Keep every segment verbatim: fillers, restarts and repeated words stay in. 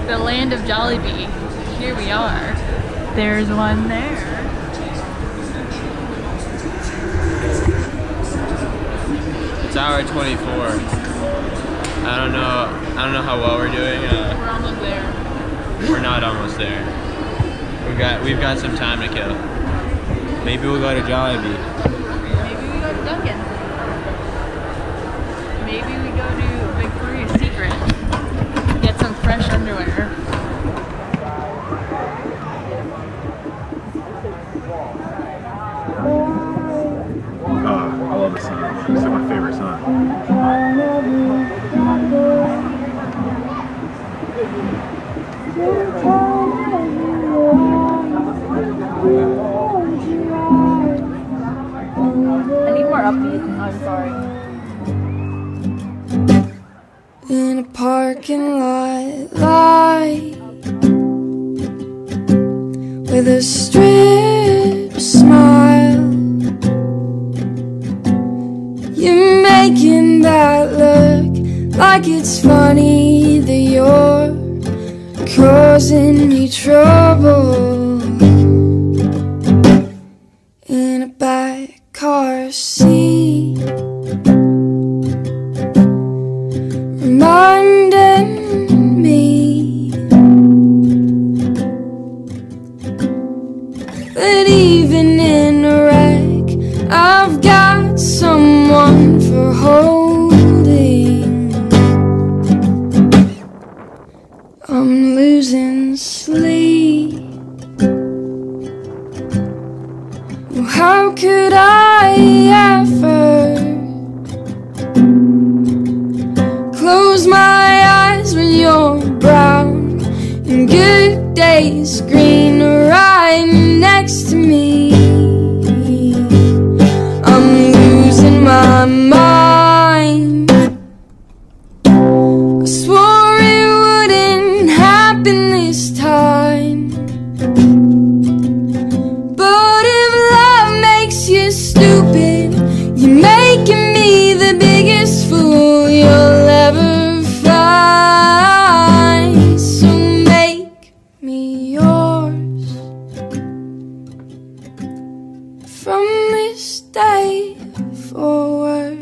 The land of Jollibee. Here we are. There's one there. It's hour twenty-four. I don't know. I don't know how well we're doing. Uh, We're almost there. we're not almost there. We got. We've got some time to kill. Maybe we'll go to Jollibee. Maybe we go to Dunkin'. Maybe we go to Victoria's Secret. Get some fresh underwear. Uh, I love the sun. It's like my favorite sun. I need more upbeat. I'm sorry. In a parking lot, light with a strip smile, you're making that look like it's funny that you're causing me trouble. In a back car seat, reminding me that even in a wreck, I've got someone for holding. I'm losing sleep. Well, how could I ever close my eyes when you're brown and good days green right next to me? I'm losing my mind. I swore it wouldn't happen this time, but if love makes you stupid, you're making me the biggest fool you'll ever find. So make me yours from this day forward,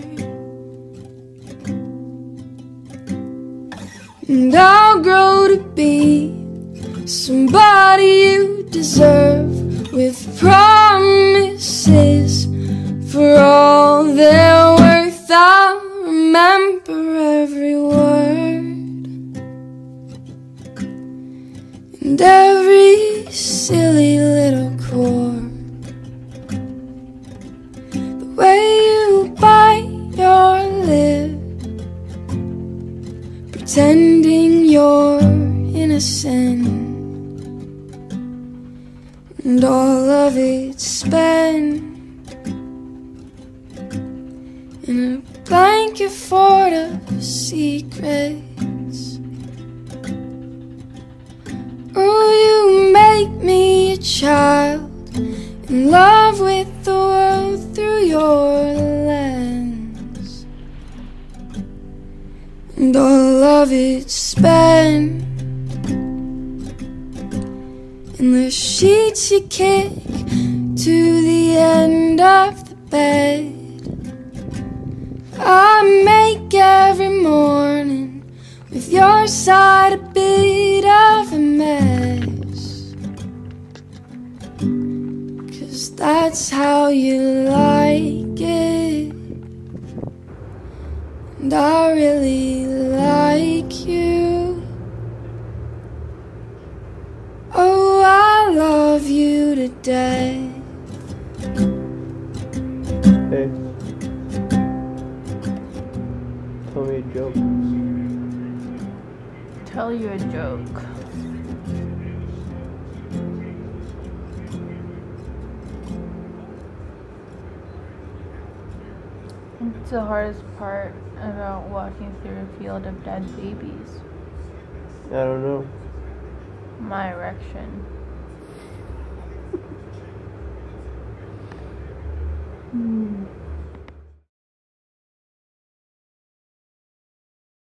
and I'll grow to be somebody you deserve, with promises for all they're worth. I'll remember every word and every silly little chord. The way you bite your lip, pretending you're innocent, and all of it's spent in a blanket fort of secrets. Oh, you make me a child in love with the world through your lens, and all of it's spent in the sheets you kick to the end of the bed I make every morning, with your side a bit of a mess. 'Cause that's how you like it, and I really like you. Oh, I love you to death. Hey. Tell me a joke. Tell you a joke. What's the hardest part about walking through a field of dead babies? I don't know. My erection. Hmm.